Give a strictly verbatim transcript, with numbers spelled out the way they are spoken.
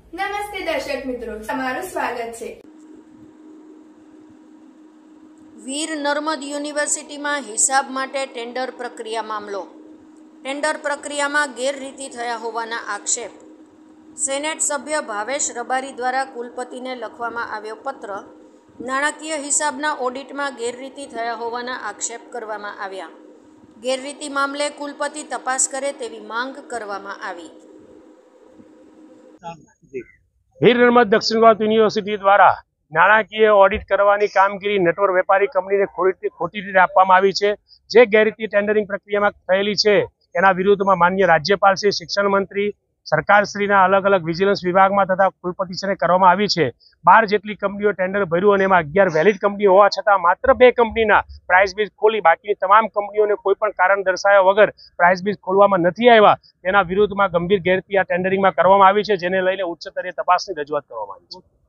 નમસ્તે દર્શક મિત્રો, તમારું સ્વાગત છે। વીર નર્મદ યુનિવર્સિટીમાં હિસાબ માટે ટેન્ડર પ્રક્રિયા મામલો। ટેન્ડર પ્રક્રિયામાં ગેરરીતિ થયા હોવાના આક્ષેપ। સેનેટ સભ્ય ભાવેશ રબારી દ્વારા કુલપતિને લખવામાં આવ્યો પત્ર। નાણાકીય હિસાબના ઓડિટમાં ગેરરીતિ થયા હોવાના આક્ષેપ કરવામાં આવ્યા। ગેરરીતિ મામલે કુલપતિ તપાસ કરે તેવી માંગ કરવામાં આવી। વીર નર્મદ દક્ષિણ ગુજરાત યુનિવર્સિટી દ્વારા નાણાકીય ઓડિટ કરવાની કામગીરી નેટવર્ક વેપારી કંપનીને ખોટી ખોટી રીતે આપવામાં આવી છે। જે ગેરરીતિ ટેન્ડરિંગ પ્રક્રિયામાં થયેલી છે એના વિરુદ્ધમાં માનનીય રાજ્યપાલ શ્રી, શિક્ષણ મંત્રી, સરકારશ્રીના અલગ અલગ વિજિલન્સ વિભાગમાં તથા કુલપતિશ્રીને કરવામાં આવી છે। બાર જેટલી કંપનીઓ ટેન્ડર ભર્યું અને એમાં અગિયાર વેલિડ કંપનીઓ હોવા છતાં માત્ર બે કંપનીના પ્રાઇસ બીજ ખોલી બાકીની તમામ કંપનીઓને કોઈ પણ કારણ દર્શાવ્યા વગર પ્રાઇસ બીજ ખોલવામાં નથી આવ્યા। તેના વિરુદ્ધમાં ગંભીર ગેરરીતિ આ ટેન્ડરિંગમાં કરવામાં આવી છે, જેને લઈને ઉચ્ચ સ્તરીય તપાસની રજૂઆત કરવામાં આવી છે।